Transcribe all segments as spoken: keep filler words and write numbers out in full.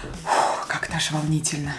Фух, как-то аж волнительно.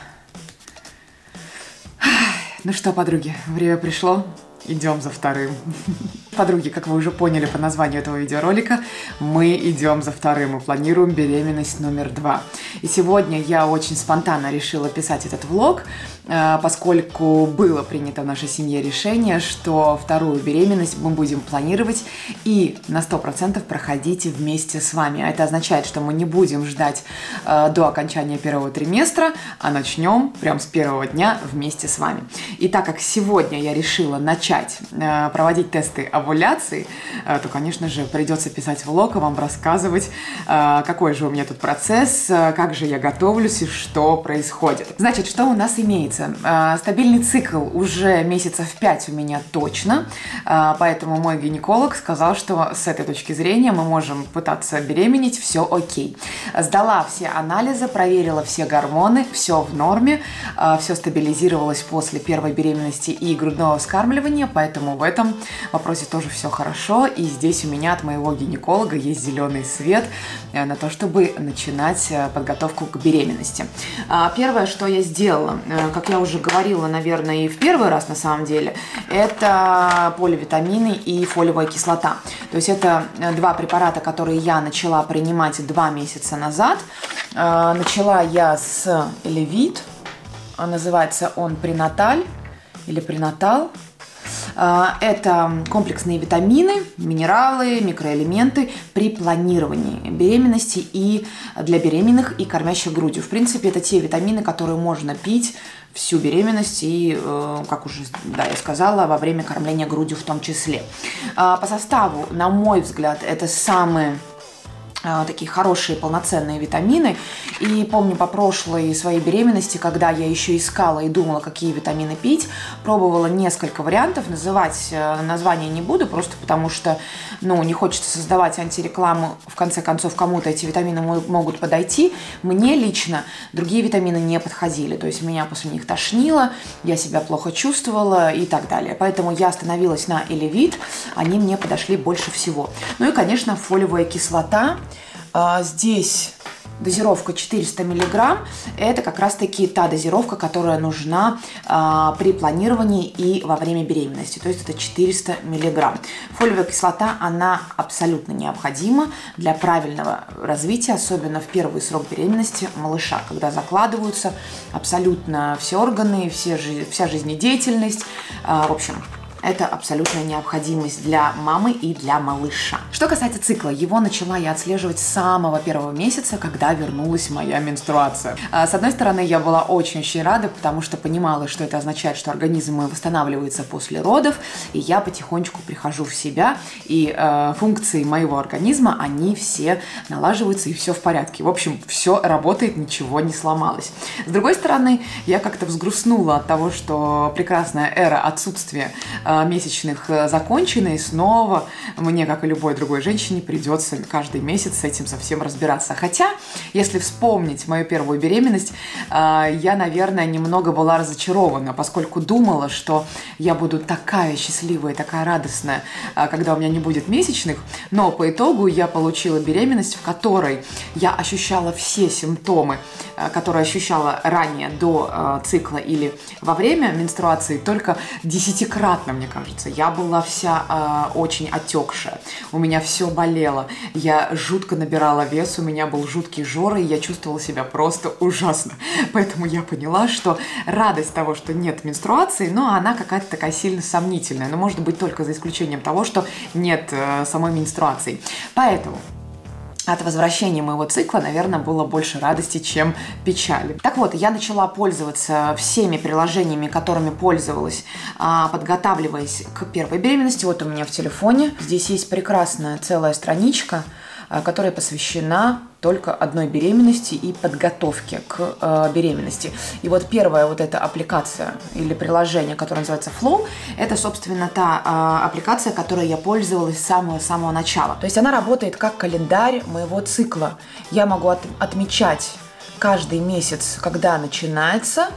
Ну что, подруги, время пришло. Идем за вторым. Подруги, как вы уже поняли по названию этого видеоролика, мы идем за вторым и планируем беременность номер два. И сегодня я очень спонтанно решила писать этот влог, поскольку было принято в нашей семье решение, что вторую беременность мы будем планировать и на сто процентов проходить вместе с вами. А это означает, что мы не будем ждать до окончания первого триместра, а начнем прямо с первого дня вместе с вами. И так как сегодня я решила начать проводить тесты овуляции, то, конечно же, придется писать влог и вам рассказывать, какой же у меня тут процесс, как же я готовлюсь и что происходит. Значит, что у нас имеется? Стабильный цикл уже месяцев пять у меня точно, поэтому мой гинеколог сказал, что с этой точки зрения мы можем пытаться беременеть, все окей. Сдала все анализы, проверила все гормоны, все в норме, все стабилизировалось после первой беременности и грудного вскармливания, поэтому в этом вопросе тоже все хорошо. И здесь у меня от моего гинеколога есть зеленый свет на то, чтобы начинать подготовку к беременности. Первое, что я сделала, как я уже говорила, наверное, и в первый раз на самом деле, это поливитамины и фолиевая кислота. То есть это два препарата, которые я начала принимать два месяца назад. Начала я с Elevit, называется он Пренаталь или Пренатал. Это комплексные витамины, минералы, микроэлементы при планировании беременности и для беременных и кормящих грудью. В принципе, это те витамины, которые можно пить всю беременность и, как уже да, я сказала, во время кормления грудью в том числе. По составу, на мой взгляд, это самые такие хорошие полноценные витамины. И помню по прошлой своей беременности, когда я еще искала и думала, какие витамины пить, пробовала несколько вариантов, называть названия не буду, просто потому что, ну, не хочется создавать антирекламу, в конце концов, кому-то эти витамины могут подойти. Мне лично другие витамины не подходили, то есть меня после них тошнило, я себя плохо чувствовала и так далее. Поэтому я остановилась на Elevit, они мне подошли больше всего. Ну и, конечно, фолиевая кислота. Здесь дозировка четыреста миллиграмм. Это как раз-таки та дозировка, которая нужна а, при планировании и во время беременности. То есть это четыреста миллиграмм. Фолиевая кислота, она абсолютно необходима для правильного развития, особенно в первый срок беременности малыша, когда закладываются абсолютно все органы, все, вся жизнедеятельность. А, в общем... Это абсолютная необходимость для мамы и для малыша. Что касается цикла, его начала я отслеживать с самого первого месяца, когда вернулась моя менструация. С одной стороны, я была очень-очень рада, потому что понимала, что это означает, что организм мой восстанавливается после родов, и я потихонечку прихожу в себя, и э, функции моего организма, они все налаживаются, и все в порядке. В общем, все работает, ничего не сломалось. С другой стороны, я как-то взгрустнула от того, что прекрасная эра отсутствия месячных закончены, и снова мне, как и любой другой женщине, придется каждый месяц с этим совсем разбираться. Хотя, если вспомнить мою первую беременность, я, наверное, немного была разочарована, поскольку думала, что я буду такая счастливая, такая радостная, когда у меня не будет месячных, но по итогу я получила беременность, в которой я ощущала все симптомы, которые ощущала ранее до цикла или во время менструации, только десятикратно, мне кажется. Я была вся э, очень отекшая, у меня все болело, я жутко набирала вес, у меня был жуткий жор, и я чувствовала себя просто ужасно. Поэтому я поняла, что радость того, что нет менструации, но она какая-то такая сильно сомнительная, но может быть только за исключением того, что нет э, самой менструации. Поэтому от возвращения моего цикла, наверное, было больше радости, чем печали. Так вот, я начала пользоваться всеми приложениями, которыми пользовалась, подготавливаясь к первой беременности. Вот у меня в телефоне. Здесь есть прекрасная целая страничка, которая посвящена только одной беременности и подготовке к э, беременности. И вот первая вот эта аппликация или приложение, которое называется Flow, это, собственно, та э, аппликация, которой я пользовалась с самого-самого начала. То есть она работает как календарь моего цикла. Я могу от, отмечать каждый месяц, когда начинается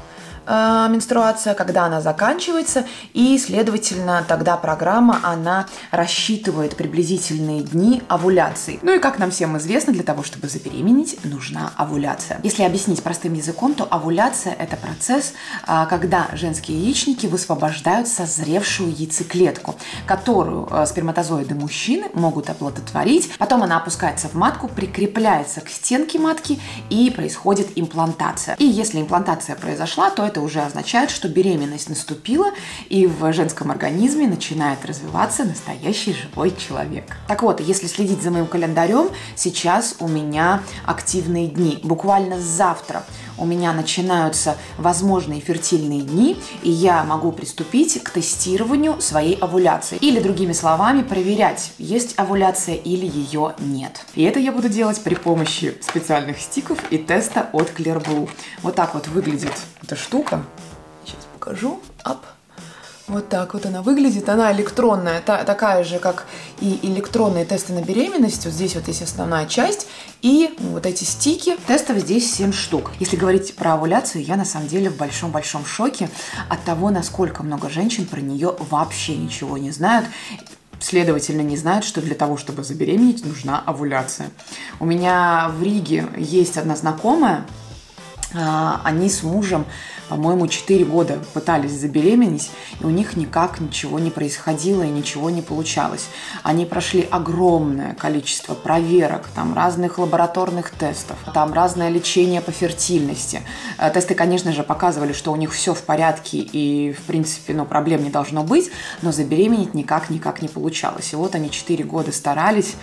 э, менструация, когда она заканчивается, и, следовательно, тогда программа, она рассчитывает приблизительные дни овуляции. Ну и, как нам всем известно, для того, чтобы забеременеть, нужна овуляция. Если объяснить простым языком, то овуляция – это процесс, э, когда женские яичники высвобождают созревшую яйцеклетку, которую э, сперматозоиды мужчины могут оплодотворить. Потом она опускается в матку, прикрепляется к стенке матки и происходит имплантация. И если имплантация произошла, то это уже означает, что беременность наступила и в женском организме начинает развиваться настоящий живой человек. Так вот, если следить за моим календарем, сейчас у меня активные дни. Буквально завтра у меня начинаются возможные фертильные дни, и я могу приступить к тестированию своей овуляции. Или, другими словами, проверять, есть овуляция или ее нет. И это я буду делать при помощи специальных стиков и теста от Clearblue. Вот так вот выглядит эта штука. Сейчас покажу. Оп. Вот так вот она выглядит. Она электронная, та, такая же, как и электронные тесты на беременность. Вот здесь вот есть основная часть. И вот эти стики. Тестов здесь семь штук. Если говорить про овуляцию, я на самом деле в большом-большом шоке от того, насколько много женщин про нее вообще ничего не знают. Следовательно, не знают, что для того, чтобы забеременеть, нужна овуляция. У меня в Риге есть одна знакомая. Они с мужем, по-моему, четыре года пытались забеременеть, и у них никак ничего не происходило и ничего не получалось. Они прошли огромное количество проверок, там разных лабораторных тестов, там разное лечение по фертильности. Тесты, конечно же, показывали, что у них все в порядке и, в принципе, ну, проблем не должно быть, но забеременеть никак-никак не получалось. И вот они четыре года старались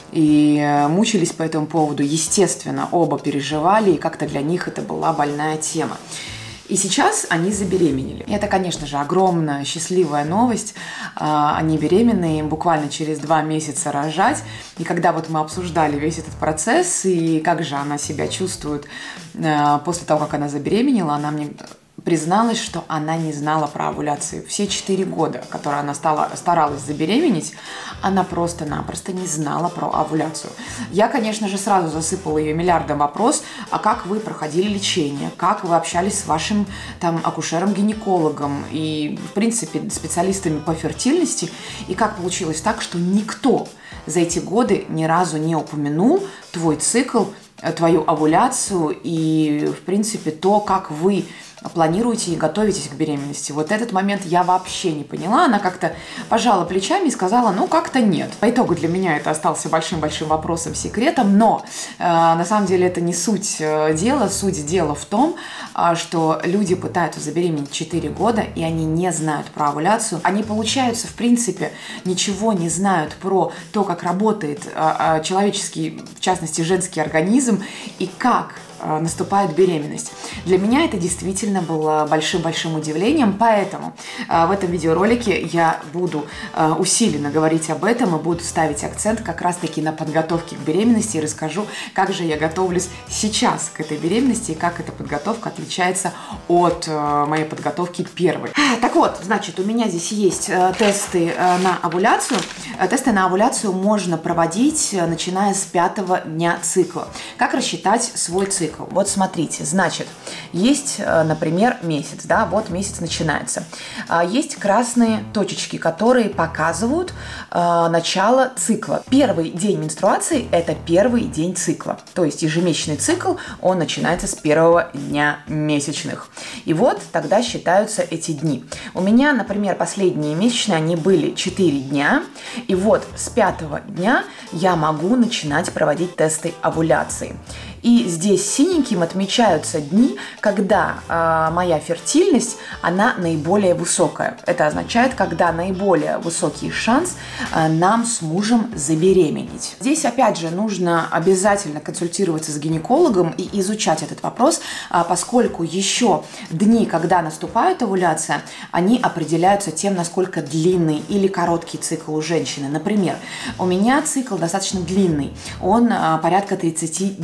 и мучились по этому поводу. Естественно, оба переживали, и как-то для них это была больная тема. И сейчас они забеременели. И это, конечно же, огромная счастливая новость. Они беременны, им буквально через два месяца рожать. И когда вот мы обсуждали весь этот процесс и как же она себя чувствует после того, как она забеременела, она мне призналась, что она не знала про овуляцию. Все четыре года, которые она стала, старалась забеременеть, она просто-напросто не знала про овуляцию. Я, конечно же, сразу засыпала ее миллиардом вопрос, а как вы проходили лечение, как вы общались с вашим там акушером-гинекологом и, в принципе, специалистами по фертильности, и как получилось так, что никто за эти годы ни разу не упомянул твой цикл, твою овуляцию и, в принципе, то, как вы планируете и готовитесь к беременности. Вот этот момент я вообще не поняла. Она как-то пожала плечами и сказала, ну, как-то нет. По итогу для меня это остался большим-большим вопросом, секретом, но э, на самом деле это не суть дела. Суть дела в том, э, что люди пытаются забеременеть четыре года, и они не знают про овуляцию. Они, получается, в принципе, ничего не знают про то, как работает э, человеческий, в частности, женский организм, и как наступает беременность. Для меня это действительно было большим-большим удивлением, поэтому э, в этом видеоролике я буду э, усиленно говорить об этом и буду ставить акцент как раз-таки на подготовке к беременности и расскажу, как же я готовлюсь сейчас к этой беременности и как эта подготовка отличается от э, моей подготовки первой. Так вот, значит, у меня здесь есть э, тесты э, на овуляцию. Э, тесты на овуляцию можно проводить, э, начиная с пятого дня цикла. Как рассчитать свой цикл? Вот смотрите, значит, есть, например, месяц, да, вот месяц начинается. Есть красные точечки, которые показывают э, начало цикла. Первый день менструации – это первый день цикла. То есть ежемесячный цикл, он начинается с первого дня месячных. И вот тогда считаются эти дни. У меня, например, последние месячные, они были четыре дня. И вот с пятого дня я могу начинать проводить тесты овуляции. И здесь синеньким отмечаются дни, когда э, моя фертильность, она наиболее высокая. Это означает, когда наиболее высокий шанс э, нам с мужем забеременеть. Здесь, опять же, нужно обязательно консультироваться с гинекологом и изучать этот вопрос, э, поскольку еще дни, когда наступает овуляция, они определяются тем, насколько длинный или короткий цикл у женщины. Например, у меня цикл достаточно длинный, он э, порядка тридцати дней. Это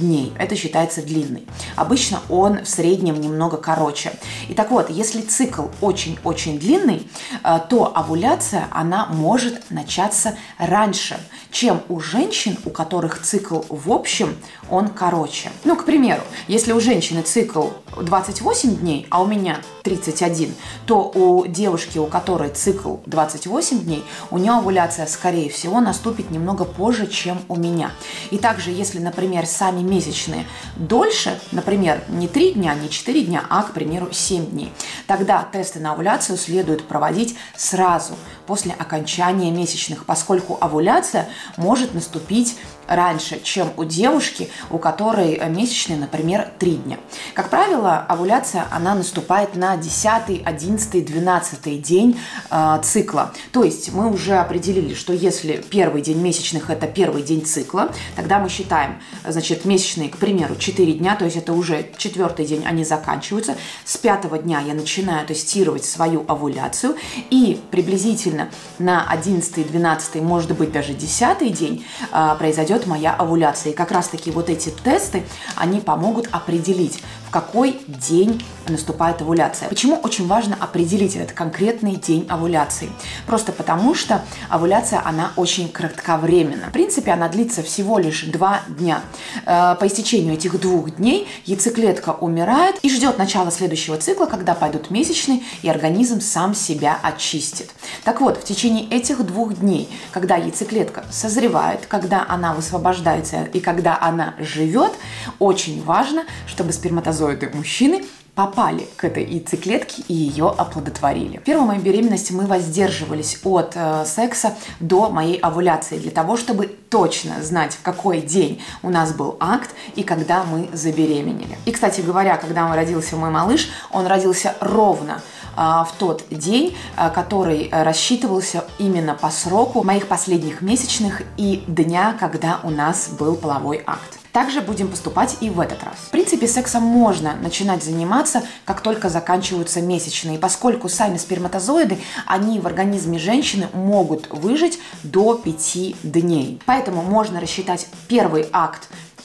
это считается длинный. Обычно он в среднем немного короче. И так вот, если цикл очень-очень длинный, то овуляция, она может начаться раньше, чем у женщин, у которых цикл в общем, он короче. Ну, к примеру, если у женщины цикл двадцать восемь дней, а у меня тридцать один, то у девушки, у которой цикл двадцать восемь дней, у нее овуляция, скорее всего, наступит немного позже, чем у меня. И также, если, например, сами месячные дольше, например, не три дня, не четыре дня, а, к примеру, семь дней, тогда тесты на овуляцию следует проводить сразу после окончания месячных, поскольку овуляция может наступить раньше, чем у девушки, у которой месячные, например, три дня. Как правило, овуляция, она наступает на десятый, одиннадцатый, двенадцатый день э, цикла. То есть мы уже определили, что если первый день месячных – это первый день цикла, тогда мы считаем, значит, месячные, к примеру, четыре дня, то есть это уже четвертый день, они заканчиваются. С пятого дня я начинаю тестировать свою овуляцию, и приблизительно на одиннадцатый, двенадцатый, может быть, даже десятый день э, произойдет моя овуляция. И как раз-таки вот эти тесты, они помогут определить, в какой день наступает овуляция. Почему очень важно определить этот конкретный день овуляции? Просто потому, что овуляция, она очень кратковременна. В принципе, она длится всего лишь два дня. По истечению этих двух дней яйцеклетка умирает и ждет начала следующего цикла, когда пойдут месячные, и организм сам себя очистит. Так вот, в течение этих двух дней, когда яйцеклетка созревает, когда она высвобождается и когда она живет, очень важно, чтобы сперматозоиды мужчины попали к этой яйцеклетке и ее оплодотворили. В первую мою беременность мы воздерживались от э, секса до моей овуляции, для того, чтобы точно знать, в какой день у нас был акт и когда мы забеременели. И, кстати говоря, когда родился мой малыш, он родился ровно э, в тот день, э, который рассчитывался именно по сроку моих последних месячных и дня, когда у нас был половой акт. Также будем поступать и в этот раз. В принципе, сексом можно начинать заниматься, как только заканчиваются месячные, поскольку сами сперматозоиды, они в организме женщины могут выжить до пяти дней. Поэтому можно рассчитать первый акт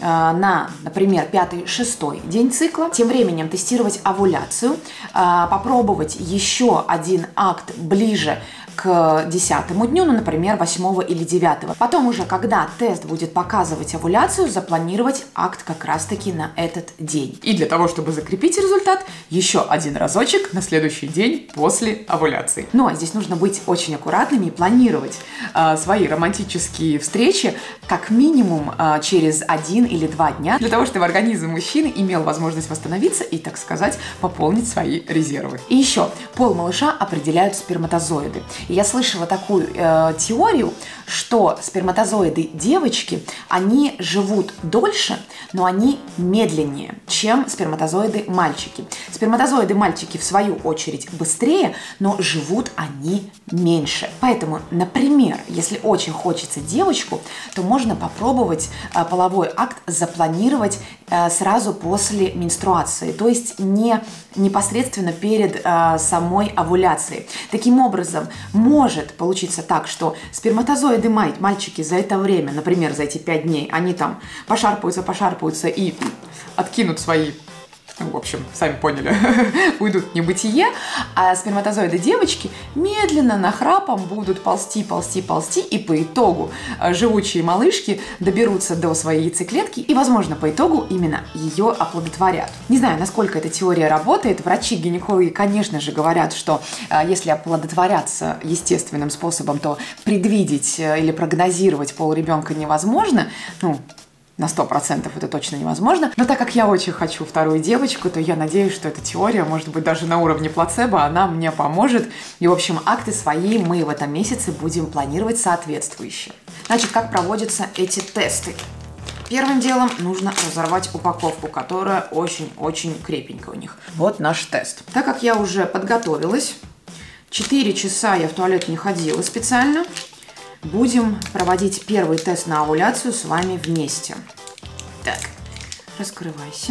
на, например, пятый-шестой день цикла, тем временем тестировать овуляцию, попробовать еще один акт ближе к десятому дню, ну, например, восьмого или девятого. Потом уже, когда тест будет показывать овуляцию, запланировать акт как раз-таки на этот день. И для того, чтобы закрепить результат, еще один разочек на следующий день после овуляции. Ну, а здесь нужно быть очень аккуратными и планировать э, свои романтические встречи как минимум э, через один или два дня, для того, чтобы организм мужчины имел возможность восстановиться и, так сказать, пополнить свои резервы. И еще, пол малыша определяют сперматозоиды. И я слышала такую э, теорию, что сперматозоиды девочки, они живут дольше, но они медленнее, чем сперматозоиды мальчики. Сперматозоиды мальчики, в свою очередь, быстрее, но живут они меньше. Поэтому, например, если очень хочется девочку, то можно попробовать э, половой акт запланировать э, сразу после менструации, то есть не непосредственно перед э, самой овуляцией. Таким образом, может получиться так, что сперматозоиды мальчики за это время, например, за эти пять дней, они там пошарпаются, пошарпаются и откинут свои, в общем, сами поняли, уйдут в небытие, а сперматозоиды девочки медленно, нахрапом будут ползти, ползти, ползти, и по итогу живучие малышки доберутся до своей яйцеклетки и, возможно, по итогу именно ее оплодотворят. Не знаю, насколько эта теория работает. Врачи-гинекологи, конечно же, говорят, что если оплодотворяться естественным способом, то предвидеть или прогнозировать пол ребенка невозможно. Ну, на сто процентов это точно невозможно. Но так как я очень хочу вторую девочку, то я надеюсь, что эта теория, может быть, даже на уровне плацебо, она мне поможет. И, в общем, акты свои мы в этом месяце будем планировать соответствующе. Значит, как проводятся эти тесты? Первым делом нужно разорвать упаковку, которая очень-очень крепенькая у них. Вот наш тест. Так как я уже подготовилась, четыре часа я в туалет не ходила специально, будем проводить первый тест на овуляцию с вами вместе. Так, раскрывайся.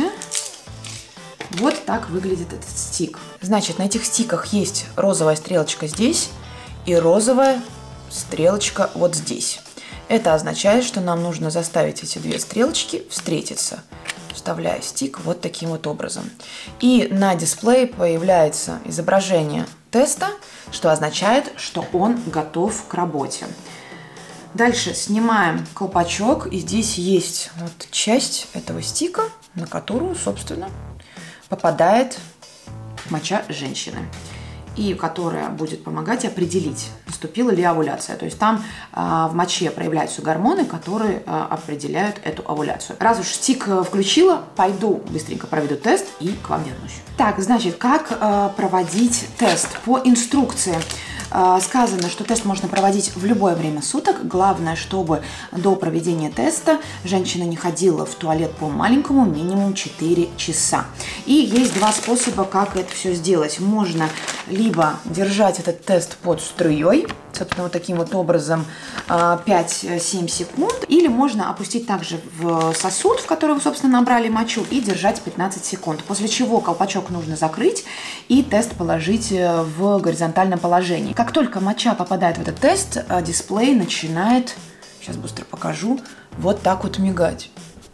Вот так выглядит этот стик. Значит, на этих стиках есть розовая стрелочка здесь и розовая стрелочка вот здесь. Это означает, что нам нужно заставить эти две стрелочки встретиться. вставляю стик вот таким вот образом. И на дисплее появляется изображение теста, что означает, что он готов к работе. Дальше снимаем колпачок, и здесь есть вот часть этого стика, на которую, собственно, попадает моча женщины, и которая будет помогать определить, наступила ли овуляция. То есть там э, в моче проявляются гормоны, которые э, определяют эту овуляцию. Раз уж стик включила, пойду быстренько проведу тест и к вам вернусь. Так, значит, как э, проводить тест? По инструкции э, сказано, что тест можно проводить в любое время суток. Главное, чтобы до проведения теста женщина не ходила в туалет по маленькому минимум четыре часа. И есть два способа, как это все сделать. Можно либо держать этот тест под струей, собственно, вот таким вот образом пять-семь секунд, или можно опустить также в сосуд, в который вы, собственно, набрали мочу, и держать пятнадцать секунд, после чего колпачок нужно закрыть и тест положить в горизонтальном положении. Как только моча попадает в этот тест, дисплей начинает, сейчас быстро покажу, вот так вот мигать.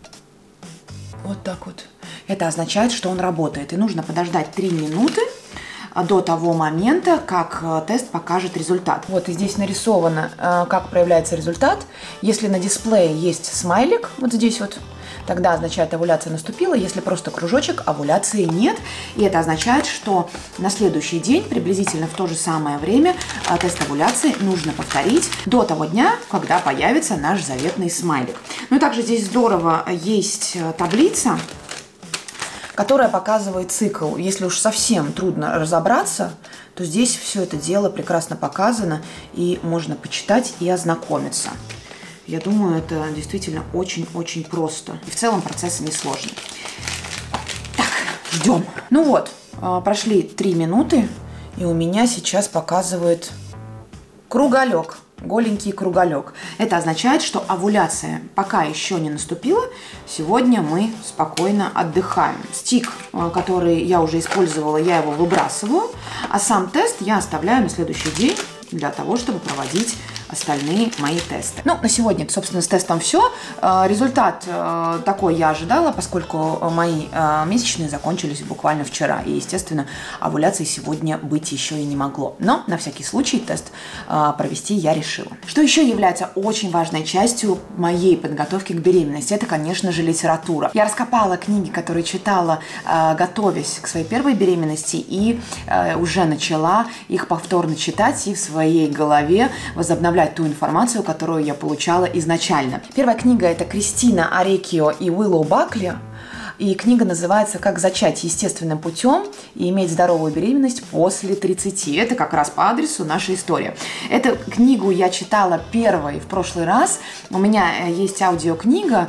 Вот так вот. Это означает, что он работает, и нужно подождать три минуты, до того момента, как тест покажет результат. Вот и здесь нарисовано, как проявляется результат. Если на дисплее есть смайлик, вот здесь вот, тогда означает, овуляция наступила. Если просто кружочек, овуляции нет. И это означает, что на следующий день, приблизительно в то же самое время, тест овуляции нужно повторить до того дня, когда появится наш заветный смайлик. Ну и также здесь здорово есть таблица, которая показывает цикл. Если уж совсем трудно разобраться, то здесь все это дело прекрасно показано, и можно почитать и ознакомиться. Я думаю, это действительно очень-очень просто. И в целом процесс несложный. Так, ждем. Ну вот, прошли три минуты, и у меня сейчас показывает круголек. Голенький круголек. Это означает, что овуляция пока еще не наступила. Сегодня мы спокойно отдыхаем. Стик, который я уже использовала, я его выбрасываю, а сам тест я оставляю на следующий день для того, чтобы проводить остальные мои тесты. Ну, на сегодня, собственно, с тестом все. Результат такой я ожидала, поскольку мои месячные закончились буквально вчера. И, естественно, овуляции сегодня быть еще и не могло. Но, на всякий случай, тест провести я решила. Что еще является очень важной частью моей подготовки к беременности? Это, конечно же, литература. Я раскопала книги, которые читала, готовясь к своей первой беременности, и уже начала их повторно читать и в своей голове возобновлять ту информацию, которую я получала изначально. Первая книга — это Кристина Орекио и Уиллоу Бакли. И книга называется «Как зачать естественным путем и иметь здоровую беременность после тридцати». Это как раз по адресу наша история. Эту книгу я читала первой в прошлый раз. У меня есть аудиокнига,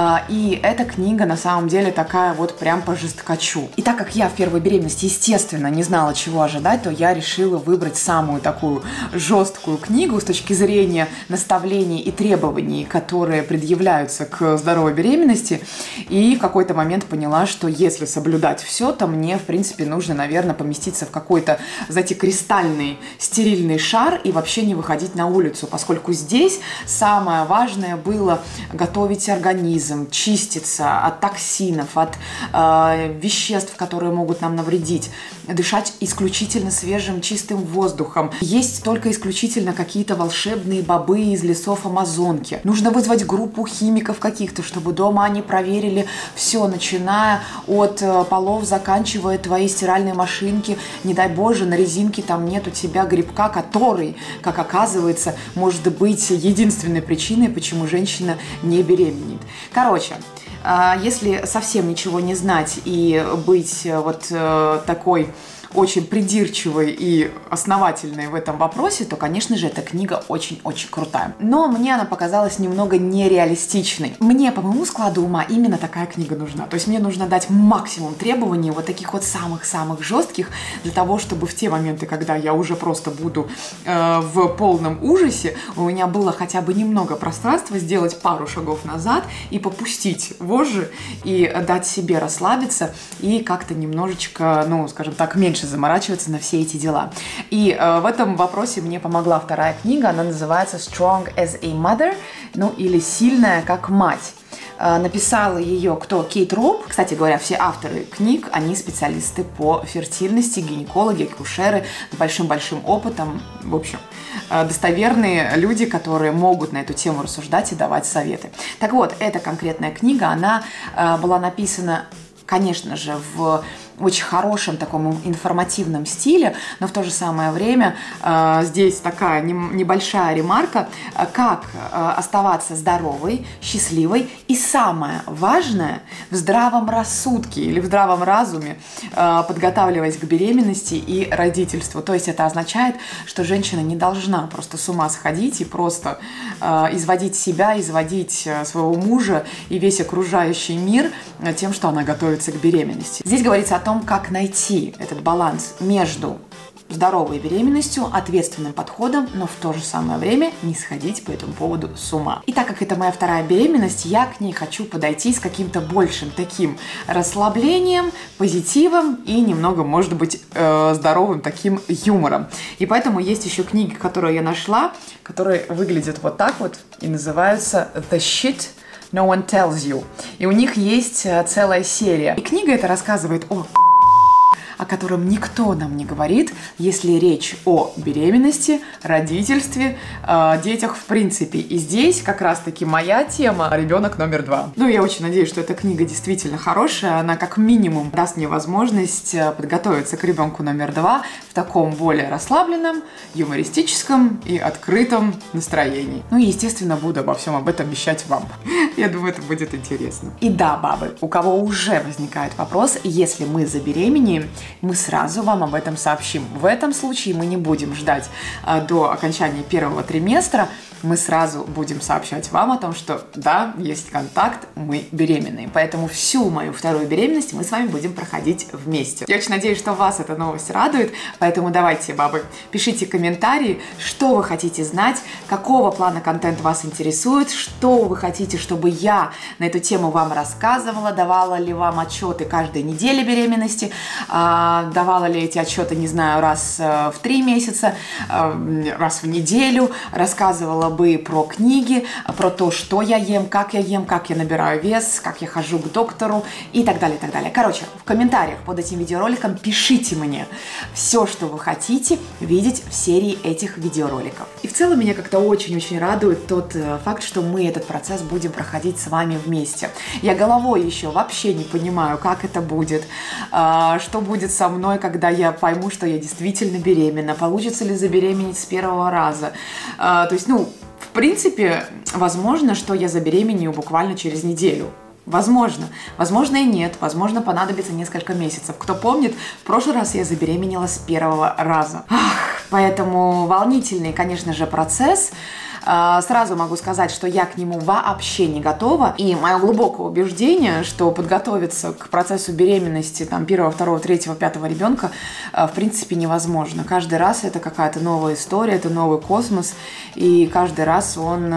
и эта книга на самом деле такая вот прям по жесткачу. И так как я в первой беременности, естественно, не знала, чего ожидать, то я решила выбрать самую такую жесткую книгу с точки зрения наставлений и требований, которые предъявляются к здоровой беременности. И в какой-то момент поняла, что если соблюдать все, то мне, в принципе, нужно, наверное, поместиться в какой-то, знаете, кристальный стерильный шар и вообще не выходить на улицу, поскольку здесь самое важное было готовить организм, чиститься от токсинов, от э, веществ, которые могут нам навредить, дышать исключительно свежим, чистым воздухом, есть только исключительно какие-то волшебные бобы из лесов Амазонки. Нужно вызвать группу химиков каких-то, чтобы дома они проверили все, начиная от полов, заканчивая твоей стиральной машинки. Не дай боже, на резинке там нет у тебя грибка, который, как оказывается, может быть единственной причиной, почему женщина не беременеет. Короче, если совсем ничего не знать и быть вот такой очень придирчивой и основательной в этом вопросе, то, конечно же, эта книга очень-очень крутая. Но мне она показалась немного нереалистичной. Мне, по моему складу ума, именно такая книга нужна. То есть мне нужно дать максимум требований, вот таких вот самых-самых жестких, для того, чтобы в те моменты, когда я уже просто буду э, в полном ужасе, у меня было хотя бы немного пространства сделать пару шагов назад и попустить вожжи, и дать себе расслабиться, и как-то немножечко, ну, скажем так, меньше заморачиваться на все эти дела. И э, в этом вопросе мне помогла вторая книга, она называется Strong as a Mother, ну или Сильная как мать. Написала ее кто? Кейт Роуп. Кстати говоря, все авторы книг, они специалисты по фертильности, гинекологи, акушеры с большим-большим опытом. В общем, достоверные люди, которые могут на эту тему рассуждать и давать советы. Так вот, эта конкретная книга, она была написана, конечно же, в очень хорошем таком информативном стиле, но в то же самое время э, здесь такая не, небольшая ремарка, э, как э, оставаться здоровой, счастливой и, самое важное, в здравом рассудке или в здравом разуме, э, подготавливаясь к беременности и родительству. То есть это означает, что женщина не должна просто с ума сходить и просто э, изводить себя, изводить своего мужа и весь окружающий мир тем, что она готовится к беременности. Здесь говорится о том, как найти этот баланс между здоровой беременностью, ответственным подходом, но в то же самое время не сходить по этому поводу с ума. И так как это моя вторая беременность, я к ней хочу подойти с каким-то большим таким расслаблением, позитивом и немного, может быть, э, здоровым таким юмором. И поэтому есть еще книги, которые я нашла, которые выглядят вот так вот и называются «The Shit No One Tells You». И у них есть целая серия. И книга эта рассказывает о о котором никто нам не говорит, если речь о беременности, родительстве, э, детях в принципе. И здесь как раз-таки моя тема — ребенок номер два. Ну, я очень надеюсь, что эта книга действительно хорошая. Она как минимум даст мне возможность подготовиться к ребенку номер два в таком более расслабленном, юмористическом и открытом настроении. Ну и, естественно, буду обо всем об этом вещать вам. Я думаю, это будет интересно. И да, бабы, у кого уже возникает вопрос, если мы забеременеем, мы сразу вам об этом сообщим. В этом случае мы не будем ждать а, до окончания первого триместра. Мы сразу будем сообщать вам о том, что да, есть контакт, мы беременны. Поэтому всю мою вторую беременность мы с вами будем проходить вместе. Я очень надеюсь, что вас эта новость радует. Поэтому давайте, бабы, пишите комментарии, что вы хотите знать, какого плана контент вас интересует, что вы хотите, чтобы я на эту тему вам рассказывала, давала ли вам отчеты каждой неделе беременности, давала ли эти отчеты, не знаю, раз в три месяца, раз в неделю, рассказывала бы про книги, про то, что я ем, как я ем, как я набираю вес, как я хожу к доктору и так далее, и так далее. Короче, в комментариях под этим видеороликом пишите мне все, что вы хотите видеть в серии этих видеороликов. И в целом меня как-то очень-очень радует тот факт, что мы этот процесс будем проходить с вами вместе. Я головой еще вообще не понимаю, как это будет, что будет со мной, когда я пойму, что я действительно беременна, получится ли забеременеть с первого раза. То есть, ну, в принципе, возможно, что я забеременею буквально через неделю. Возможно. Возможно и нет. Возможно, понадобится несколько месяцев. Кто помнит, в прошлый раз я забеременела с первого раза. Ах, поэтому волнительный, конечно же, процесс. Сразу могу сказать, что я к нему вообще не готова. И мое глубокое убеждение, что подготовиться к процессу беременности там, первого, второго, третьего, пятого ребенка в принципе невозможно. Каждый раз это какая-то новая история, это новый космос. И каждый раз он,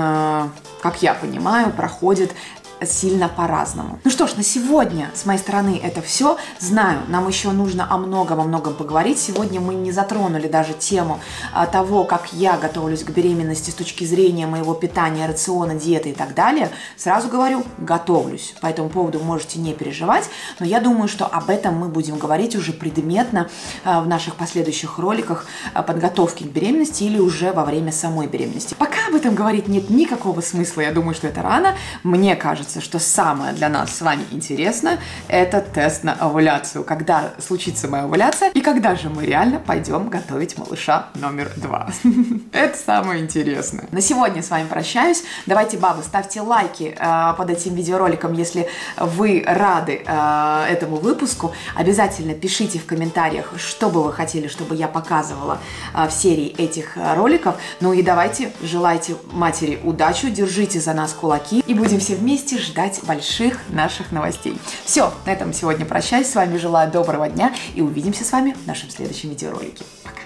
как я понимаю, проходит сильно по-разному. Ну что ж, на сегодня с моей стороны это все. Знаю, нам еще нужно о многом, о многом поговорить. Сегодня мы не затронули даже тему а, того, как я готовлюсь к беременности с точки зрения моего питания, рациона, диеты и так далее. Сразу говорю, готовлюсь. По этому поводу можете не переживать, но я думаю, что об этом мы будем говорить уже предметно а, в наших последующих роликах а, подготовки к беременности или уже во время самой беременности. Пока об этом говорить нет никакого смысла, я думаю, что это рано. Мне кажется, что самое для нас с вами интересное – это тест на овуляцию. Когда случится моя овуляция и когда же мы реально пойдем готовить малыша номер два. Это самое интересное. На сегодня с вами прощаюсь. Давайте, бабы, ставьте лайки э, под этим видеороликом, если вы рады э, этому выпуску. Обязательно пишите в комментариях, что бы вы хотели, чтобы я показывала э, в серии этих э, роликов. Ну и давайте, желайте матери удачи, держите за нас кулаки и будем все вместе ждать больших наших новостей. Все, на этом сегодня прощаюсь. С вами желаю доброго дня и увидимся с вами в нашем следующем видеоролике. Пока!